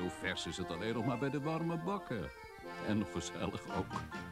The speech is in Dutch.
Zo vers is het alleen nog maar bij de warme bakker. En nog gezellig ook.